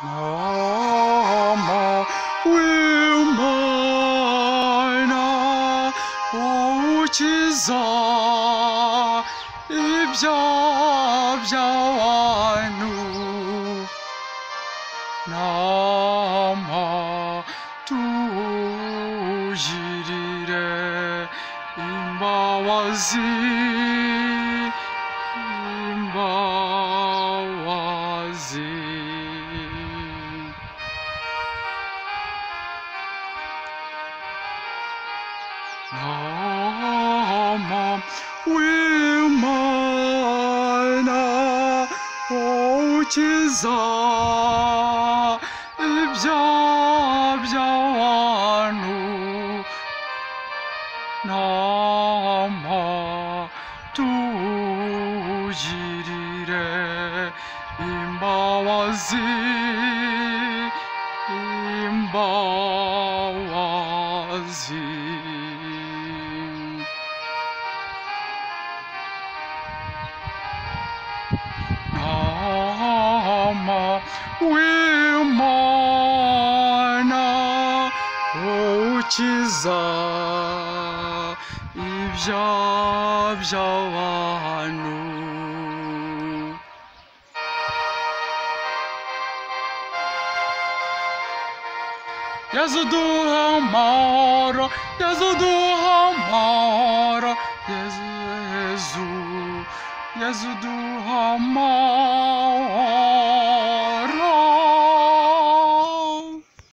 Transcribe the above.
Ntama w'Imana, ukiza ibyaha by'abantu. Ntama tugirire imbabazi, imbabazi. Ntama w'Imana, ukiza ibyaha by'abantu. Ntama tugirire imbabazi, imbabazi. Ntama w'Imana, ukiza ibyaha by'abantu. Yezu duhe amahoro, Yezu duhe amahoro, Yezu, Yezu duhe amahoro.